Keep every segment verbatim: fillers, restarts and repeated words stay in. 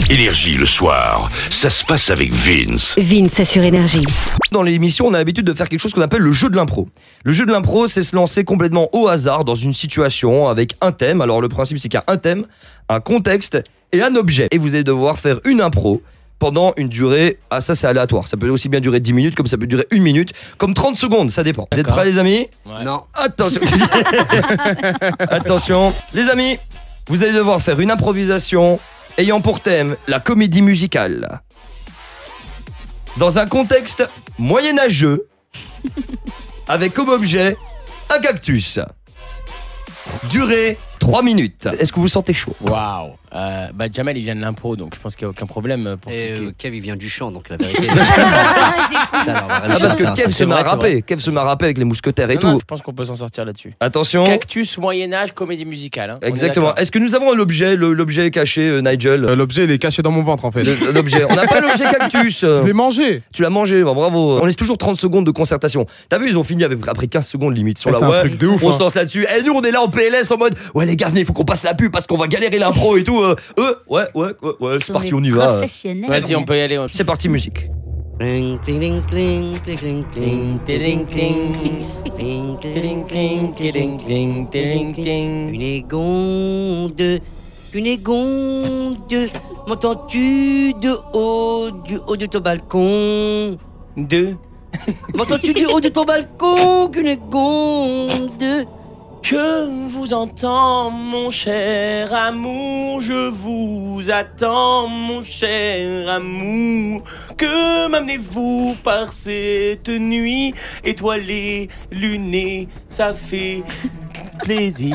Énergie le soir, ça se passe avec Vince. Vince sur Énergie. Dans l'émission, on a l'habitude de faire quelque chose qu'on appelle le jeu de l'impro. Le jeu de l'impro, c'est se lancer complètement au hasard dans une situation avec un thème. Alors le principe, c'est qu'il y a un thème, un contexte et un objet. Et vous allez devoir faire une impro pendant une durée, ah ça c'est aléatoire, ça peut aussi bien durer dix minutes comme ça peut durer une minute, comme trente secondes, ça dépend. Vous êtes prêts les amis? Ouais. Non. Attention. Attention, les amis, vous allez devoir faire une improvisation ayant pour thème la comédie musicale. Dans un contexte moyenâgeux, avec comme objet un cactus. Durée trois minutes. Est-ce que vous sentez chaud? Waouh. Euh, bah Jamel il vient de l'impro donc je pense qu'il n'y a aucun problème pour Et tout ce qui euh, est... Kev il vient du chant donc la vérité. Ça, alors, on va Ah réussir parce à que faire un Kev truc. se C'est m'a vrai, c'est rappé, vrai. Kev se m'a rappé avec les mousquetaires et Non, non, tout. je pense qu'on peut s'en sortir là-dessus. Attention. Cactus, Moyen-Âge, comédie musicale. Hein. On est Exactement. d'accord. Est-ce que nous avons l'objet, le- l'objet caché, euh, Nigel? Euh, L'objet, il est caché dans mon ventre en fait. Le- L'objet. On n'a pas l'objet cactus. Je l'ai mangé. Tu l'as mangé, bah, bravo. On laisse toujours trente secondes de concertation. T'as vu, ils ont fini avec, après quinze secondes limite. Sur Eh, la c'est un ouais, truc de ouf, on hein. se lance là-dessus. Et nous, on est là en P L S en mode ouais, les gars, venez, il faut qu'on passe la pub parce qu'on va galérer l'impro et tout. Euh, eux, ouais, ouais, ouais, ouais, c'est parti, on y va. Vas-y, on peut y aller. on- C'est parti, musique. Cling, cling, cling, cling, cling, cling, Ting, ting, ting. cling, Ting, ting, ting, ting, ting, ting. Une égonde, une égonde, m'entends-tu de haut, du haut de ton balcon? Deux. M'entends-tu du haut de ton balcon qu'une égonde? Je vous entends, mon cher amour, je vous attends, mon cher amour. Que m'amenez-vous par cette nuit étoilée, lunée, ça fait plaisir.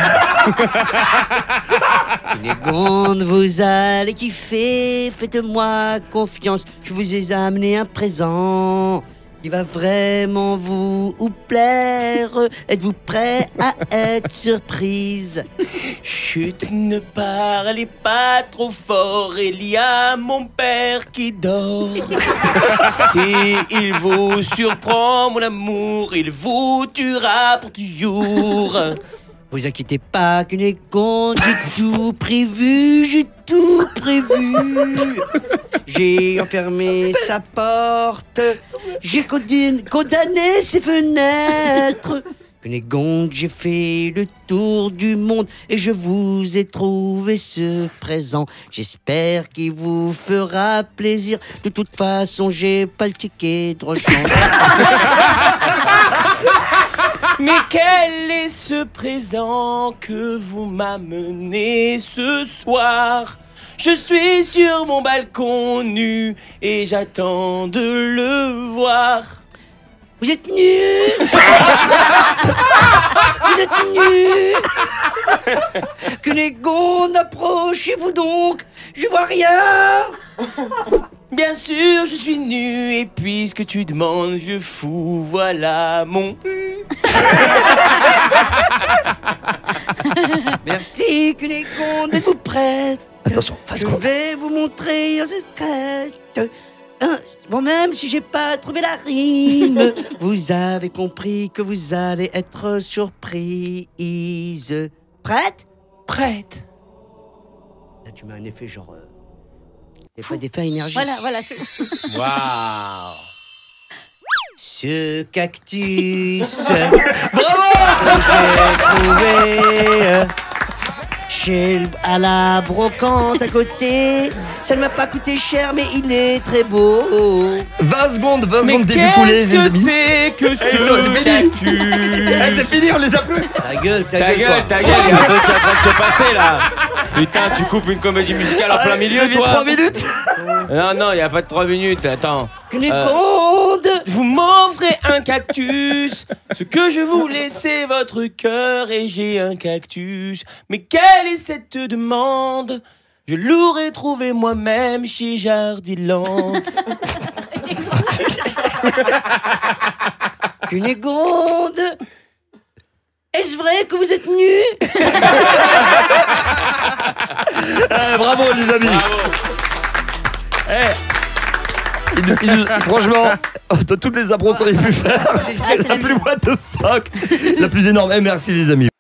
Une égonde, vous allez kiffer, faites-moi confiance, je vous ai amené un présent qui va vraiment vous plaire. Êtes-vous prêt à être surprise? Chut, ne parlez pas trop fort, il y a mon père qui dort. Si il vous surprend, mon amour, il vous tuera pour toujours. Vous inquiétez pas qu'une égonde, j'ai tout prévu, j'ai tout prévu. J'ai enfermé sa porte, j'ai condamné, condamné ses fenêtres. Qu'une égonde, j'ai fait le tour du monde et je vous ai trouvé ce présent. J'espère qu'il vous fera plaisir. De toute façon, j'ai pas le ticket de rechange. Mais quel est ce présent que vous m'amenez ce soir? Je suis sur mon balcon nu et j'attends de le voir. Vous êtes nus. Vous êtes nus. Qu'une égonde, approchez-vous donc. Je vois rien. Bien sûr, je suis nu et puisque tu demandes, vieux fou, voilà mon... Merci, qu'une égonde, êtes-vous prête? Attention, fast Je crawl. vais vous montrer un secret. Hein, bon, même si j'ai pas trouvé la rime, vous avez compris que vous allez être surprise. Prête? Prête. Là, tu mets un effet genre... Euh, des fois, des effets énergie. Voilà, voilà. Waouh. Ce cactus, Bravo! j'ai trouvé euh, chez le- à la brocante à côté. Ça ne m'a pas coûté cher, mais il est très beau. vingt secondes, vingt Mais secondes début coulé, qu'est-ce les que amis. c'est que Eh, c'est ce fini. cactus? Eh, c'est fini, on les a plus. Ta gueule, ta, Ta gueule, gueule, ta gueule, il y a un truc qui est en train de se passer là. Putain, tu coupes une comédie musicale en plein milieu, toi. trois minutes. Non, non, il n'y a pas de trois minutes, attends. Une Euh, égonde. Vous m'offrez un cactus. Ce que je voulais, c'est votre cœur et j'ai un cactus. Mais quelle est cette demande? Je l'aurais trouvé moi-même chez Jardiland. Une égonde. Est-ce vrai que vous êtes nus? Eh, bravo les amis. Eh, il nous- il nous- franchement, de toutes les appros qu'on ait pu faire, c'est la plus what the fuck, la plus énorme. Eh, merci les amis.